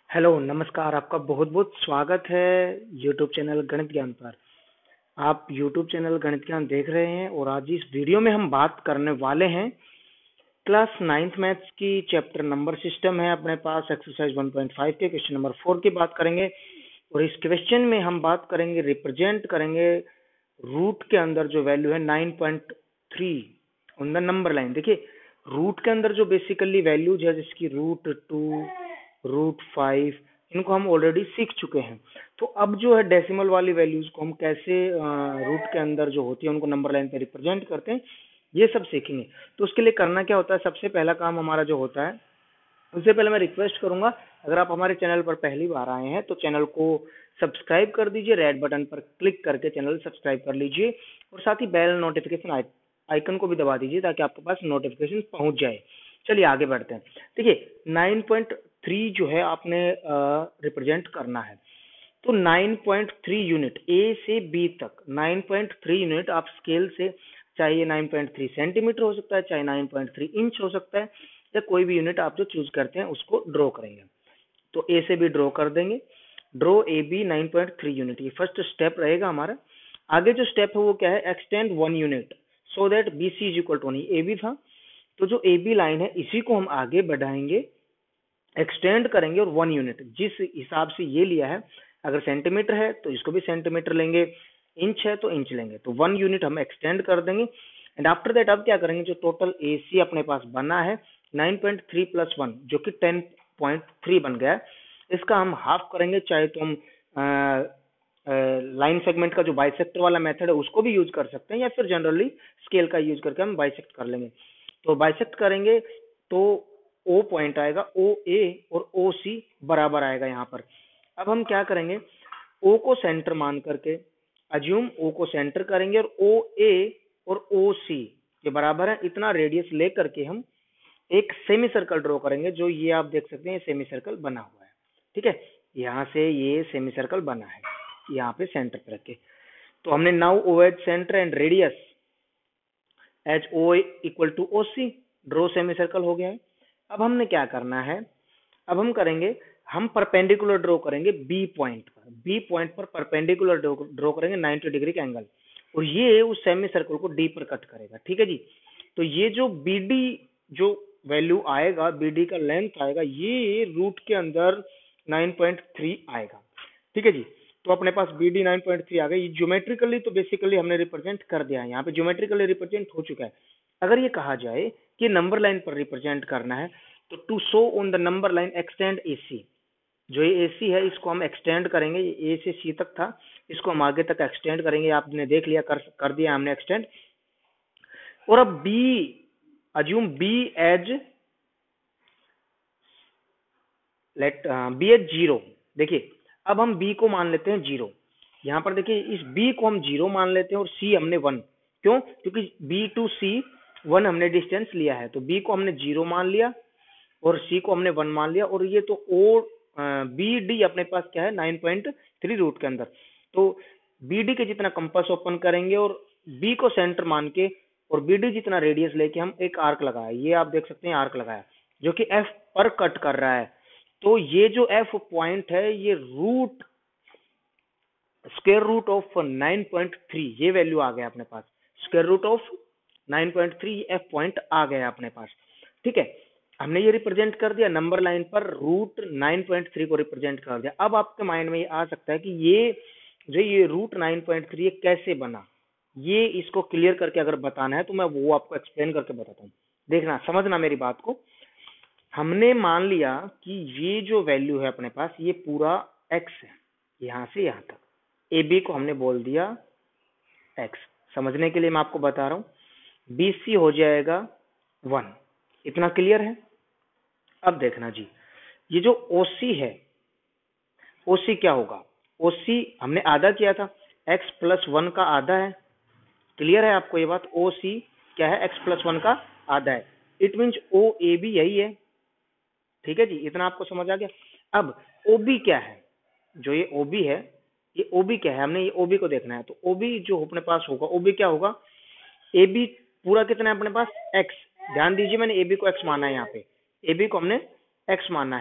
Hello, नमस्कार। आपका बहुत-बहुत स्वागत है यूट्यूब चैनल गणित ज्ञान पर। आप यूट्यूब चैनल गणित ज्ञान देख रहे हैं और आज इस वीडियो में हम बात करने वाले हैं क्लास 9th मैथ्स की चैप्टर नंबर सिस्टम है अपने पास एक्सरसाइज 1.5 के क्वेश्चन नंबर 4 की बात करेंगे। और इस क्वेश्चन में हम बात करेंगे, रिप्रेजेंट करेंगे रूट के अंदर जो वैल्यू है 9.3 ऑन द नंबर लाइन। देखिए, रूट के अंदर जो बेसिकली वैल्यूज है जिसकी √2, √5, इनको हम ऑलरेडी सीख चुके हैं। तो अब जो है डेसिमल वाली वैल्यूज को हम कैसे रूट के अंदर जो होती है उनको नंबर लाइन पे रिप्रेजेंट करते हैं, ये सब सीखेंगे। तो उसके लिए करना क्या होता है, सबसे पहला काम हमारा जो होता है, उससे पहले मैं रिक्वेस्ट करूंगा, अगर आप हमारे चैनल पर पहली बार आए हैं तो चैनल को सब्सक्राइब कर दीजिए, रेड बटन पर क्लिक करके चैनल सब्सक्राइब कर लीजिए और साथ ही बेल नोटिफिकेशन आइकन को भी दबा दीजिए ताकि आपके पास नोटिफिकेशन पहुंच जाए। चलिए आगे बढ़ते हैं। देखिए, 9.3 जो है आपने रिप्रेजेंट करना है। तो 9.3 यूनिट ए से बी तक 9.3 यूनिट आप स्केल से, चाहे ये 9.3 सेंटीमीटर हो सकता है, चाहे 9.3 इंच हो सकता है, या कोई भी यूनिट आप जो चूज करते हैं उसको ड्रॉ करेंगे। तो ए से बी ड्रॉ कर देंगे। ड्रॉ ए बी 9.3 यूनिट, ये फर्स्ट स्टेप रहेगा हमारा। आगे जो स्टेप है वो क्या है, extend 1 unit so that B C is equal to, A B था तो जो ए बी लाइन है इसी को हम आगे बढ़ाएंगे, एक्सटेंड करेंगे और 1 यूनिट जिस हिसाब से ये लिया है, अगर सेंटीमीटर है तो इसको भी सेंटीमीटर लेंगे, इंच है तो इंच लेंगे, तो 1 यूनिट हम एक्सटेंड कर देंगे। एंड आफ्टर दैट अब क्या करेंगे, जो टोटल ए सी अपने पास बना है 9.3 प्लस 1 जो कि 10.3 बन गया है, इसका हम हाफ करेंगे। चाहे तो हम लाइन सेगमेंट का जो बाइसेक्टर वाला मेथड है उसको भी यूज कर सकते हैं, या फिर जनरली स्केल का यूज करके हम बाइसेक्ट कर लेंगे। तो बाइसेक्ट करेंगे तो ओ पॉइंट आएगा, ओ ए और ओ सी बराबर आएगा यहाँ पर। अब हम क्या करेंगे, ओ को सेंटर मान करके, अज्यूम ओ को सेंटर करेंगे और ओ ए और ओ सी के बराबर है इतना रेडियस लेकर के हम एक सेमी सर्कल ड्रॉ करेंगे। जो ये आप देख सकते हैं सेमी सर्कल बना हुआ है, ठीक है। यहाँ से ये सेमी सर्कल बना है, यहाँ पे सेंटर पे रखे। तो हमने now O at centre and radius H O equal to O C, draw semi circle हो गया है। अब हमने क्या करना है, अब हम करेंगे, हम परपेंडिकुलर ड्रॉ करेंगे बी पॉइंट पर। बी पॉइंट पर परपेंडिकुलर ड्रॉ करेंगे 90 डिग्री का एंगल, और ये उस सेमी सर्कल को डी पर कट करेगा, ठीक है जी। तो ये जो बी डी जो वैल्यू आएगा, बी डी का लेंथ आएगा, ये रूट के अंदर 9.3 आएगा, ठीक है जी। तो अपने पास बी डी 9.3 आ गई। ये ज्योमेट्रिकली तो बेसिकली हमने रिप्रेजेंट कर दिया है, यहाँ पे ज्योमेट्रिकली रिप्रेजेंट हो चुका है। अगर ये कहा जाए कि नंबर लाइन पर रिप्रेजेंट करना है, तो to show on the number line extend A C, जो ये ए सी है इसको हम एक्सटेंड करेंगे, ए से सी तक था, इसको हम आगे तक एक्सटेंड करेंगे। आपने देख लिया, कर दिया हमने एक्सटेंड। और अब B, assume B as, let B as 0। देखिए, अब हम बी को मान लेते हैं 0। यहाँ पर देखिए, इस बी को हम 0 मान लेते हैं और सी हमने 1। क्यों? क्योंकि बी टू सी 1 हमने डिस्टेंस लिया है, तो बी को हमने 0 मान लिया और सी को हमने 1 मान लिया। और ये तो ओ बी डी अपने पास क्या है, 9.3 रूट के अंदर। तो बी डी के जितना कंपास ओपन करेंगे और बी को सेंटर मान के और बी डी जितना रेडियस लेके हम एक आर्क लगाया, ये आप देख सकते हैं आर्क लगाया, जो कि एफ पर कट कर रहा है। तो ये जो एफ पॉइंट है, ये रूट स्क्वायर रूट ऑफ 9.3, ये वैल्यू आ गया अपने पास, square root of 9.3 F point आ गया अपने पास, ठीक है। हमने ये रिप्रेजेंट कर दिया नंबर लाइन पर, रूट 9.3 को रिप्रेजेंट कर दिया। अब आपके माइंड में ये आ सकता है कि ये रूट 9.3 ये कैसे बना, ये इसको क्लियर करके अगर बताना है तो मैं वो आपको एक्सप्लेन करके बताता हूँ। देखना, समझना मेरी बात को। हमने मान लिया कि ये जो वैल्यू है अपने पास, ये पूरा एक्स है, यहां से यहां तक। ए बी को हमने बोल दिया एक्स, समझने के लिए मैं आपको बता रहा हूं। बी सी हो जाएगा 1, इतना क्लियर है। अब देखना जी, ये जो ओसी है, ओसी क्या होगा, ओसी हमने आधा किया था, एक्स प्लस 1 का आधा है। क्लियर है आपको ये बात, ओ सी क्या है, एक्स प्लस 1 का आधा है। It means O A B यही है, ठीक है जी, इतना आपको समझ आ गया। अब ओबी क्या है, जो ये ओबी है, ये ओबी क्या है, हमने ये ओबी को देखना है। तो ओबी जो अपने पास होगा, ओबी क्या होगा, ए बी पूरा कितना है अपने पास, एक्स। ध्यान दीजिए, मैंने ए बी को एक्स माना है, यहाँ पे ए बी को हमने एक्स माना है।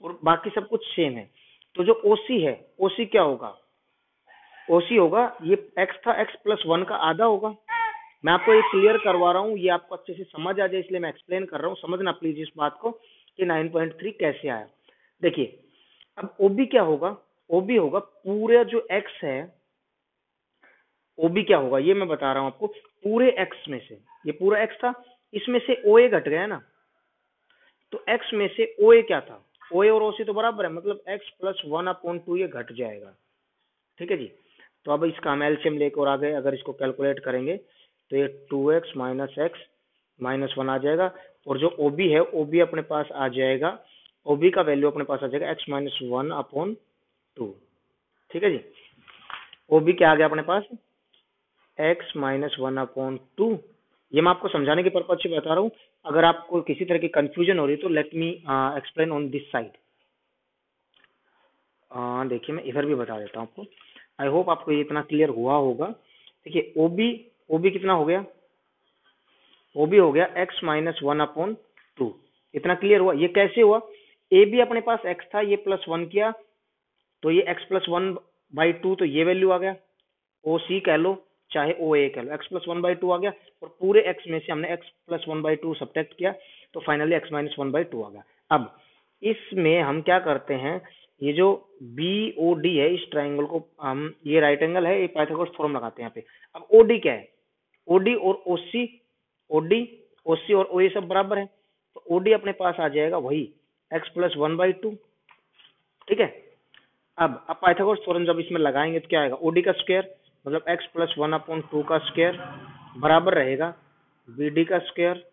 और बाकी सब कुछ सेम है। तो जो ओसी है, ओसी क्या होगा, ओसी होगा ये एक्स था, एक्स प्लस वन का आधा होगा। मैं आपको ये क्लियर करवा रहा हूँ, ये आपको अच्छे से समझ आ जाए इसलिए मैं एक्सप्लेन कर रहा हूँ, समझना प्लीज इस बात को कि 9.3 कैसे आया। देखिए अब ओबी क्या होगा, ओबी होगा पूरे जो एक्स है, ओबी क्या होगा ये मैं बता रहा हूँ आपको, पूरे एक्स में से, ये पूरा एक्स था, इसमें से ओ ए घट गया ना, तो एक्स में से ओ ए क्या था, ओ ए और ओसी तो बराबर है, मतलब x plus one upon two ये घट जाएगा। ठीक है जी। तो अब इसका हम एलसीएम लेकर आ गए, अगर इसको कैलकुलेट करेंगे तो ये 2x minus x minus one आ जाएगा, और जो ओबी है ओबी अपने पास आ जाएगा, ओबी का वैल्यू अपने पास आ जाएगा x minus one upon two. ठीक है जी। ओबी क्या आ गया अपने पास, x minus one upon two. ये मैं आपको समझाने के पर्पज से बता रहा हूँ, अगर आपको किसी तरह की कंफ्यूजन हो रही है तो let me explain on this side. देखिए मैं इधर भी बता देता हूँ आपको, आई होप आपको ये इतना क्लियर हुआ होगा। देखिए ओबी, ओबी कितना हो गया, ओबी हो गया x minus one upon two. इतना क्लियर हुआ, ये कैसे हुआ, ए बी अपने पास एक्स था, ये प्लस वन किया तो ये x plus one by two, तो ये वैल्यू आ गया, ओ सी कह लो चाहे ओ ए कह लो, x plus one by two आ गया, और पूरे एक्स में से हमने x plus one by two subtract किया तो finally x minus one by two आ गया। अब इसमें हम क्या करते हैं, ये जो बी ओ डी है, इस ट्राइंगल को हम, ये राइट एंगल है, ये पाइथागोरस थ्योरम लगाते हैं यहाँ पे। अब ओ डी क्या है, ओ डी और ओ सी, ओ डी ओ सी और ओ ए सब बराबर है, तो ओ डी अपने पास आ जाएगा वही x plus one by two. ठीक है। अब पाइथागोरस थ्योरम जब इसमें लगाएंगे तो क्या आएगा, ओडी का स्क्वायर मतलब x plus one upon two का स्क्वायर बराबर रहेगा बी डी का square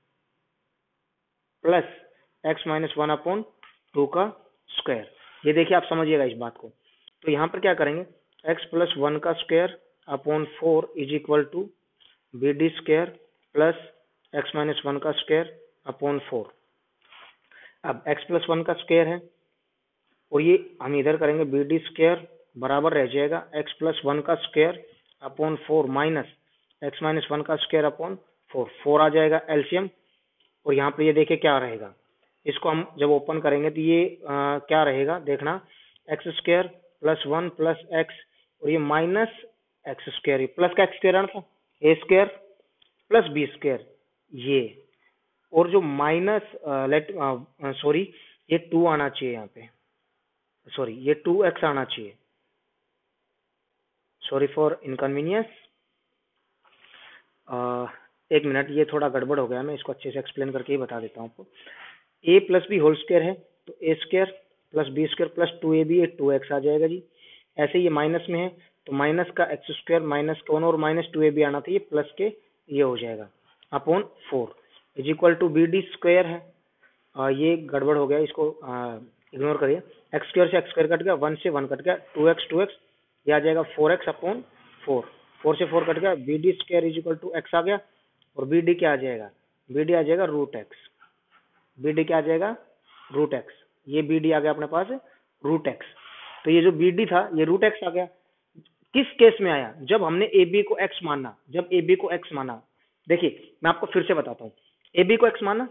plus x minus one upon two का स्क्वायर। ये देखिए आप समझिएगा इस बात को। तो यहाँ पर क्या करेंगे, एक्स प्लस वन का square upon four is equal to B D square plus x minus one का स्क्वायर अपॉन फोर। अब एक्स प्लस वन का स्क्वायर है और ये हम इधर करेंगे बी डी स्क्वायर बराबर रह जाएगा एक्स प्लस वन का square upon four minus x minus one का स्क्वायर अपॉन फोर, फोर आ जाएगा एलसीएम। और यहाँ पे ये देखिए क्या रहेगा, इसको हम जब ओपन करेंगे तो ये क्या रहेगा देखना, x square plus one plus x और ये माइनस एक्स स्क्वायर, प्लस का एक्स स्क्वायर था, A square plus B square ये, और जो माइनस सॉरी ये टू आना चाहिए यहाँ पे, सॉरी ये टू एक्स आना चाहिए, सॉरी फॉर इनकन्वीनियंस। एक मिनट, ये थोड़ा गड़बड़ हो गया, मैं इसको अच्छे से एक्सप्लेन करके ही बता देता हूँ आपको। A plus B whole square है तो A square plus B square plus two A B, two x आ जाएगा जी। ऐसे ये माइनस में है तो माइनस का एक्स स्क्वायर माइनस का वन और माइनस टू ए बी आना था, ये प्लस के ये हो जाएगा upon four is equal to B D square है। ये गड़बड़ हो गया, इसको इग्नोर करिए, एक्स स्क्वायर से एक्स स्क्वायर कट गया, वन से वन कट गया, टू एक्स ये आ जाएगा four x upon four, four से फोर कट गया, B D square is equal to x आ गया, और बी डी क्या आ जाएगा, बी डी आ जाएगा रूट एक्स, बी डी क्या आ जाएगा रूट एक्स, ये बी डी आ गया अपने पास रूट एक्स। तो ये जो बी डी था ये रूट एक्स आ गया, किस केस में आया, जब हमने ए बी को एक्स माना, जब ए बी को एक्स माना। देखिए मैं आपको फिर से बताता हूँ, ए बी को एक्स माना,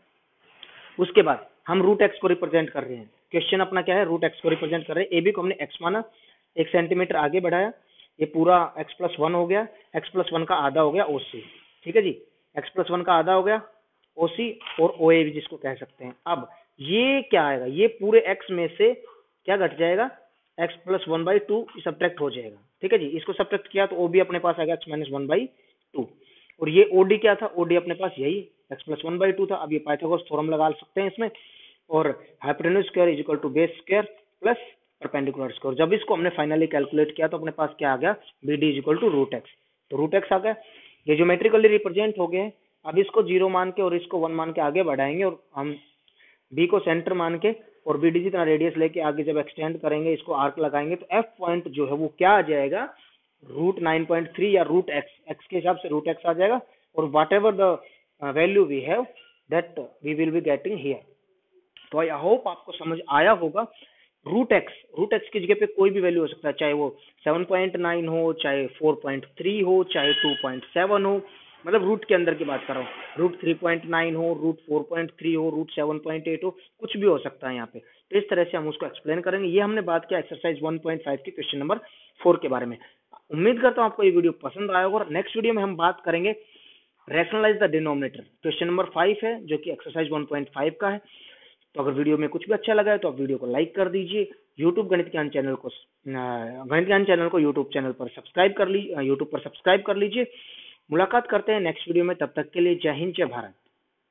उसके बाद हम रूट एक्स को रिप्रेजेंट कर रहे हैं, क्वेश्चन अपना क्या है, रूट एक्स को रिप्रेजेंट कर रहे हैं, ए बी को हमने एक्स माना, एक सेंटीमीटर आगे बढ़ाया, ये पूरा एक्स प्लस वन हो गया, एक्स प्लस वन का आधा हो गया ओ सी। ठीक है जी, एक्स प्लस वन का आधा हो गया ओ सी और ओ ए भी जिसको कह सकते हैं। अब ये क्या आएगा, ये पूरे एक्स में से क्या घट जाएगा, x plus one by two subtract हो जाएगा। ठीक है जी, इसको सब्ट्रैक्ट किया तो ओ बी अपने पास आ गया x minus one by two, और ये ओ डी क्या था, ओ डी अपने पास यही x plus one by two था। अब ये पाइथागोरस थ्योरम लगा सकते हैं इसमें, और hypotenuse square is equal to base square plus perpendicular square. जब इसको हमने फाइनली कैलकुलेट किया तो अपने पास क्या आ गया, B D is equal to root x, तो रूट एक्स आ गया, ये ज्योमेट्रिकली रिप्रेजेंट हो गए। अब इसको जीरो मान के और इसको वन मान के आगे बढ़ाएंगे, और हम बी को सेंटर मान के और बी डी जितना रेडियस लेके आगे जब एक्सटेंड करेंगे, इसको आर्क लगाएंगे, तो एफ पॉइंट जो है वो क्या आ जाएगा, रूट 9.3 या रूट एक्स, एक्स के हिसाब से रूट एक्स आ जाएगा, और whatever the value we have that we will be getting here. तो आई होप आपको समझ आया होगा। रूट एक्स की जगह पे कोई भी वैल्यू हो सकता है, चाहे वो 7.9 हो, चाहे 4.3 हो, चाहे 2.7 हो, मतलब रूट के अंदर की बात कर रहा हूँ, रूट 3.9 हो, रूट 4.3 हो, रूट 7.8 हो, कुछ भी हो सकता है यहाँ पे। तो इस तरह से हम उसको एक्सप्लेन करेंगे। ये हमने बात किया एक्सरसाइज 1.5 के क्वेश्चन नंबर 4 के बारे में। उम्मीद करता हूँ आपको ये वीडियो पसंद आया होगा। और नेक्स्ट वीडियो में हम बात करेंगे rationalise the denominator, question number 5 है जो कि एक्सरसाइज 1.5 का है। तो अगर वीडियो में कुछ भी अच्छा लगा है तो आप वीडियो को लाइक कर दीजिए। यूट्यूब गणित ज्ञान चैनल को यूट्यूब चैनल पर सब्सक्राइब कर लीजिए, यूट्यूब पर सब्सक्राइब कर लीजिए। मुलाकात करते हैं नेक्स्ट वीडियो में, तब तक के लिए जय हिंद जय भारत।